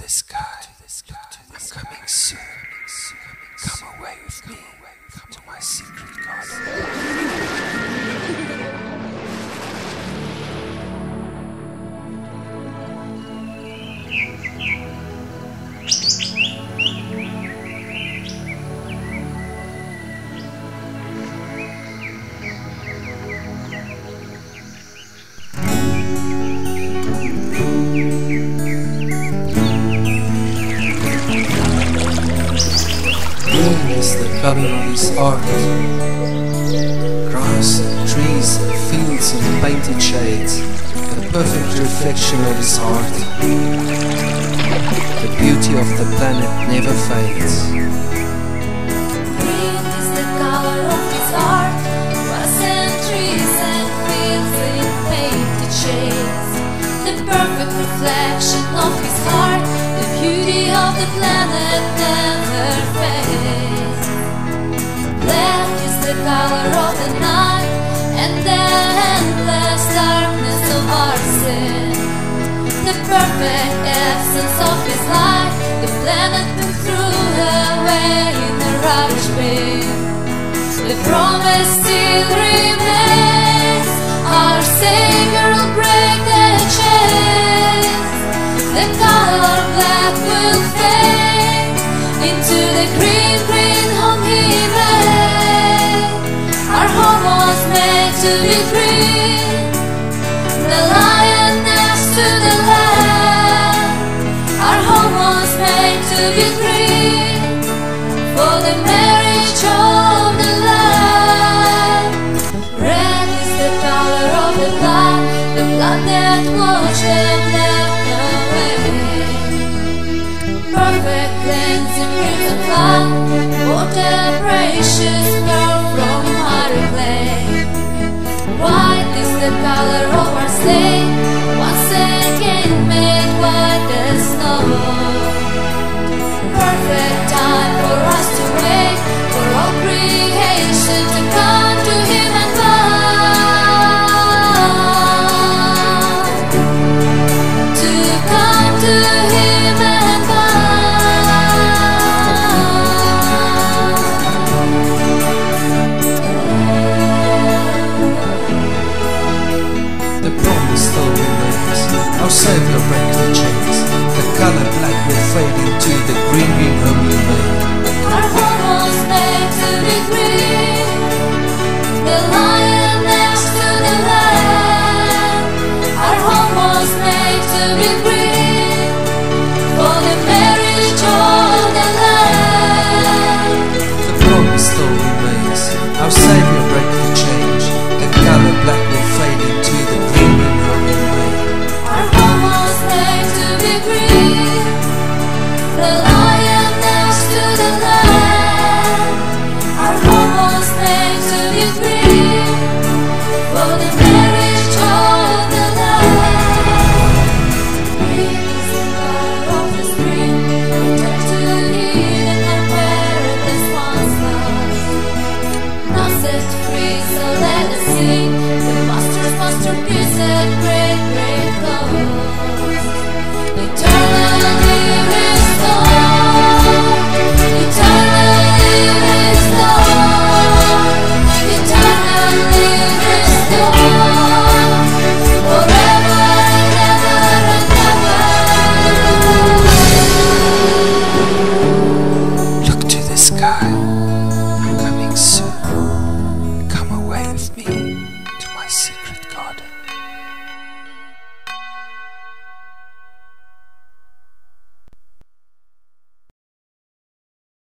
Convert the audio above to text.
the sky. I'm coming soon. Come away with me to my secret garden. Green is the color of his heart. Grass and trees and fields and painted shades, the perfect reflection of his heart. The beauty of the planet never fades. Green is the color of his heart. Grass and trees and fields in painted shades, the perfect reflection of his heart. The beauty of the planet never fades. Black is the color of the night, and the endless darkness of our sin. The perfect essence of his light, the planet that threw away in a rubbish bin. The promise still remains, our Savior will break the chains. The color black will fade into the green, green home he made. Our home was made to be green, the lion next to the lamb. Our home was made to be green, for the marriage of the Lamb. Red is the color of the blood that washed them left away. Perfect cleansing crimson flood, what a precious